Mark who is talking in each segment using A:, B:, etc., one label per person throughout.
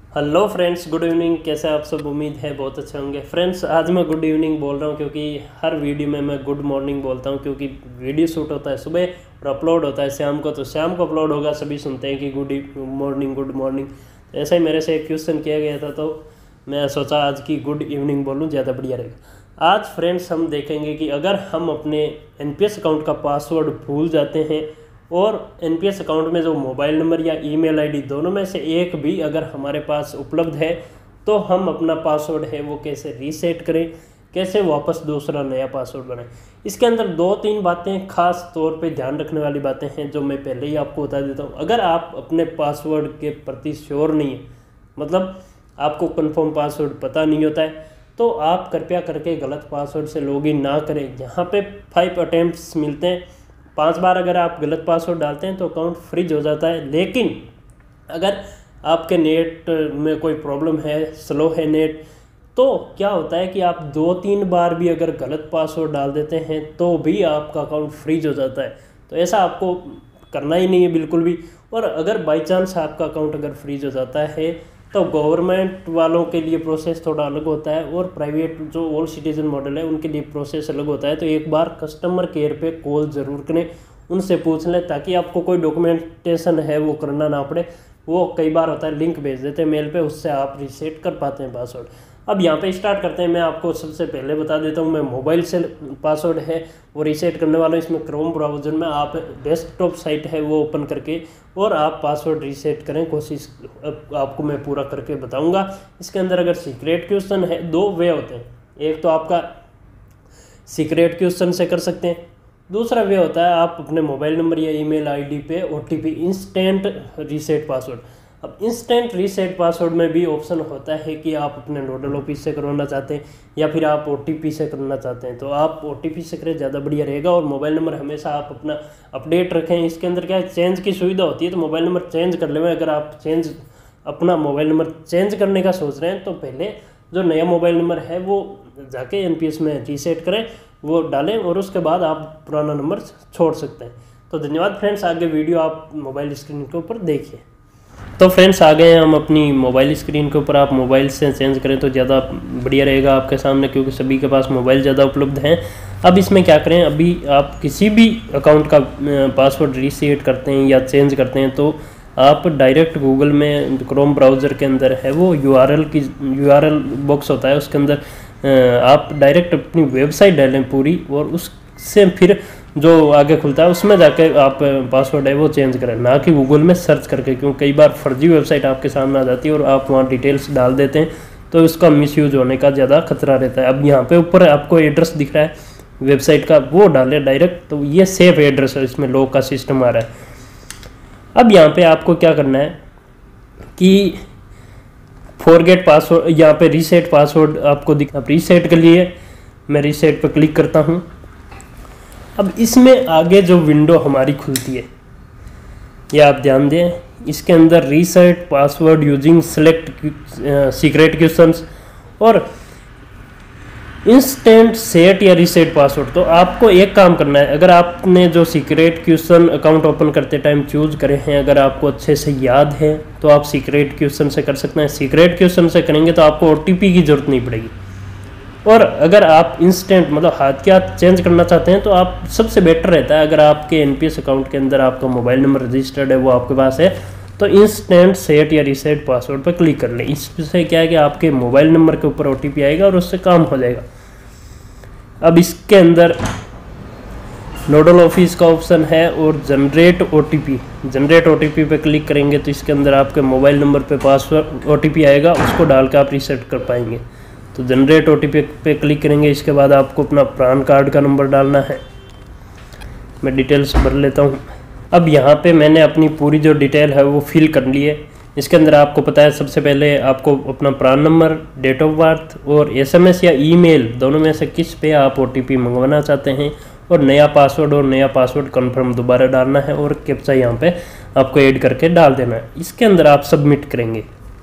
A: Hello friends, good evening. कैसे आप सब? उम्मीद है बहुत अच्छे होंगे। फ्रेंड्स, आज मैं गुड इवनिंग बोल रहा हूँ क्योंकि हर वीडियो में मैं गुड मॉर्निंग बोलता हूँ, क्योंकि वीडियो शूट होता है सुबह और अपलोड होता है शाम को, तो शाम को अपलोड होगा, सभी सुनते हैं कि गुड मॉर्निंग गुड मॉर्निंग। तो ऐसा ही मेरे से एक क्वेश्चन किया गया था, तो मैं सोचा आज की गुड इवनिंग बोलूँ, ज़्यादा बढ़िया रहेगा। आज फ्रेंड्स हम देखेंगे कि अगर हम अपने NPS अकाउंट का पासवर्ड भूल जाते हैं और NPS अकाउंट में जो मोबाइल नंबर या ईमेल आईडी दोनों में से एक भी अगर हमारे पास उपलब्ध है, तो हम अपना पासवर्ड है वो कैसे रीसेट करें, कैसे वापस दूसरा नया पासवर्ड बनाएं। इसके अंदर 2-3 बातें खास तौर पे ध्यान रखने वाली बातें हैं, जो मैं पहले ही आपको बता देता हूँ। अगर आप अपने पासवर्ड के प्रति श्योर नहीं है, मतलब आपको कंफर्म पासवर्ड पता नहीं होता है, तो आप कृपया करके गलत पासवर्ड से लॉगिन ना करें। यहाँ पे 5 अटेम्प्ट्स मिलते हैं, 5 बार अगर आप गलत पासवर्ड डालते हैं तो अकाउंट फ्रीज हो जाता है। लेकिन अगर आपके नेट में कोई प्रॉब्लम है, स्लो है नेट, तो क्या होता है कि आप 2-3 बार भी अगर गलत पासवर्ड डाल देते हैं तो भी आपका अकाउंट फ्रीज हो जाता है। तो ऐसा आपको करना ही नहीं है बिल्कुल भी। और अगर बाई चांस आपका अकाउंट अगर फ्रीज हो जाता है, तो गवर्नमेंट वालों के लिए प्रोसेस थोड़ा अलग होता है और प्राइवेट जो ऑल सिटीजन मॉडल है उनके लिए प्रोसेस अलग होता है। तो एक बार कस्टमर केयर पे कॉल ज़रूर करें, उनसे पूछ लें, ताकि आपको कोई डॉक्यूमेंटेशन है वो करना ना पड़े। वो कई बार होता है लिंक भेज देते हैं मेल पे, उससे आप रीसेट कर पाते हैं पासवर्ड। अब यहाँ पे स्टार्ट करते हैं। मैं आपको सबसे पहले बता देता हूँ, मैं मोबाइल से पासवर्ड है वो रीसेट करने वाला हूँ। इसमें क्रोम ब्राउज़र में आप डेस्कटॉप साइट है वो ओपन करके और आप पासवर्ड रीसेट करें। कोशिश आपको मैं पूरा करके बताऊँगा। इसके अंदर अगर सीक्रेट क्वेश्चन है, 2 वे होते हैं। एक तो आपका सीक्रेट क्वेश्चन से कर सकते हैं, दूसरा वे होता है आप अपने मोबाइल नंबर या ईमेल आईडी पे OTP इंस्टेंट रीसेट पासवर्ड। अब इंस्टेंट रीसेट पासवर्ड में भी ऑप्शन होता है कि आप अपने नोडल ऑफिस से करवाना चाहते हैं या फिर आप OTP से करना चाहते हैं, तो आप OTP से करें, ज़्यादा बढ़िया रहेगा। और मोबाइल नंबर हमेशा आप अपना अपडेट रखें। इसके अंदर क्या है, चेंज की सुविधा होती है, तो मोबाइल नंबर चेंज कर लें। अगर आप अपना मोबाइल नंबर चेंज करने का सोच रहे हैं, तो पहले जो नया मोबाइल नंबर है वो जाके NPS में रीसेट करें, वो डालें, और उसके बाद आप पुराना नंबर छोड़ सकते हैं। तो धन्यवाद फ्रेंड्स, आगे वीडियो आप मोबाइल स्क्रीन के ऊपर देखिए। तो फ्रेंड्स, आ गए हैं हम अपनी मोबाइल स्क्रीन के ऊपर। आप मोबाइल से चेंज करें तो ज़्यादा बढ़िया रहेगा आपके सामने, क्योंकि सभी के पास मोबाइल ज़्यादा उपलब्ध हैं। अब इसमें क्या करें, अभी आप किसी भी अकाउंट का पासवर्ड रीसेट करते हैं या चेंज करते हैं, तो आप डायरेक्ट गूगल में क्रोम ब्राउज़र के अंदर है वो URL बॉक्स होता है, उसके अंदर आप डायरेक्ट अपनी वेबसाइट डालें पूरी, और उससे फिर जो आगे खुलता है उसमें जाके आप पासवर्ड है वो चेंज करें, ना कि गूगल में सर्च करके, क्योंकि कई बार फर्जी वेबसाइट आपके सामने आ जाती है और आप वहाँ डिटेल्स डाल देते हैं, तो उसका मिसयूज होने का ज़्यादा खतरा रहता है। अब यहाँ पे ऊपर आपको एड्रेस दिख रहा है वेबसाइट का, वो डालें डायरेक्ट, तो ये सेफ एड्रेस है, इसमें लॉक का सिस्टम आ रहा है। अब यहाँ पे आपको क्या करना है कि फॉरगेट पासवर्ड, यहाँ पे रीसेट पासवर्ड आपको आप रीसेट के लिए मैं रीसेट पर क्लिक करता हूँ। अब इसमें आगे जो विंडो हमारी खुलती है, ये आप ध्यान दें, इसके अंदर reset password using select secret questions और इंस्टेंट सेट या रीसेट पासवर्ड। तो आपको एक काम करना है, अगर आपने जो सीक्रेट क्वेश्चन अकाउंट ओपन करते टाइम चूज करे हैं, अगर आपको अच्छे से याद है, तो आप सीक्रेट क्वेश्चन से कर सकते हैं। सीक्रेट क्वेश्चन से करेंगे तो आपको OTP की जरूरत नहीं पड़ेगी। और अगर आप इंस्टेंट मतलब हाथ के हाथ चेंज करना चाहते हैं, तो आप सबसे बेटर रहता है, अगर आपके NPS अकाउंट के अंदर आपका मोबाइल नंबर रजिस्टर्ड है, वो आपके पास है, तो इंस्टेंट सेट या रीसेट पासवर्ड पर क्लिक कर लें। इससे क्या है कि आपके मोबाइल नंबर के ऊपर OTP आएगा और उससे काम हो जाएगा। अब इसके अंदर नोडल ऑफिस का ऑप्शन है और जनरेट OTP पे क्लिक करेंगे, तो इसके अंदर आपके मोबाइल नंबर पे पासवर्ड OTP आएगा, उसको डाल के आप रीसेट कर पाएंगे। तो जनरेट OTP पे क्लिक करेंगे। इसके बाद आपको अपना प्रान कार्ड का नंबर डालना है। मैं डिटेल्स भर लेता हूँ। अब यहाँ पे मैंने अपनी पूरी जो डिटेल है वो फिल कर ली है। इसके अंदर आपको पता है, सबसे पहले आपको अपना PRAN number, date of birth और SMS या ईमेल दोनों में से किस पे आप OTP मंगवाना चाहते हैं, और नया पासवर्ड कन्फर्म दोबारा डालना है, और कैप्चा यहाँ पे आपको ऐड करके डाल देना है। इसके अंदर आप सबमिट करेंगे।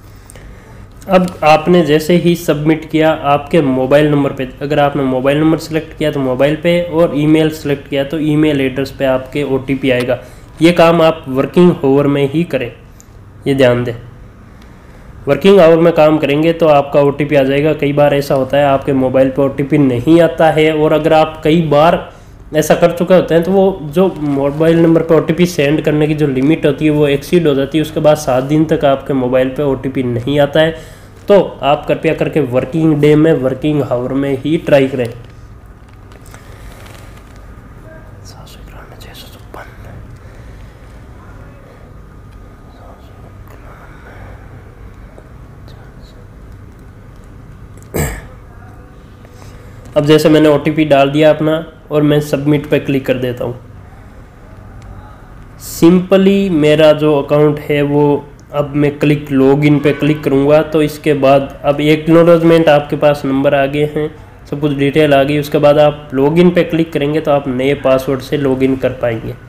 A: अब आपने जैसे ही सबमिट किया, आपके मोबाइल नंबर पे, अगर आपने मोबाइल नंबर सेलेक्ट किया तो मोबाइल पे, और ईमेल सेलेक्ट किया तो ईमेल एड्रेस पे आपके OTP आएगा। ये काम आप वर्किंग आवर में ही करें, ये ध्यान दें। वर्किंग आवर में काम करेंगे तो आपका OTP आ जाएगा। कई बार ऐसा होता है आपके मोबाइल पे OTP नहीं आता है, और अगर आप कई बार ऐसा कर चुके होते हैं तो वो जो मोबाइल नंबर पे OTP सेंड करने की जो लिमिट होती है वो एक्सीड हो जाती है। उसके बाद 7 दिन तक आपके मोबाइल पे OTP नहीं आता है। तो आप कृपया करके वर्किंग डे में, वर्किंग आवर में ही ट्राई करें। अब जैसे मैंने OTP डाल दिया अपना और मैं सबमिट पे क्लिक कर देता हूँ। सिंपली मेरा जो अकाउंट है वो, अब मैं लॉगिन पे क्लिक करूँगा तो इसके बाद अब एक्नॉलेजमेंट आपके पास नंबर आ गए हैं, सब कुछ डिटेल आ गई। उसके बाद आप लॉगिन पे क्लिक करेंगे तो आप नए पासवर्ड से लॉगिन कर पाएंगे।